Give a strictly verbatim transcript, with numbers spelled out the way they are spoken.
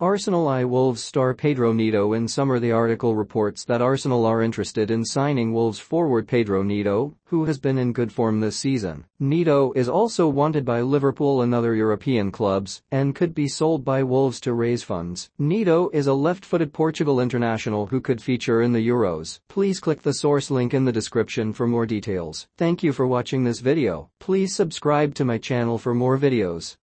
Arsenal eye Wolves star Pedro Neto in summer. The article reports that Arsenal are interested in signing Wolves forward Pedro Neto, who has been in good form this season. Neto is also wanted by Liverpool and other European clubs and could be sold by Wolves to raise funds. Neto is a left-footed Portugal international who could feature in the Euros. Please click the source link in the description for more details. Thank you for watching this video. Please subscribe to my channel for more videos.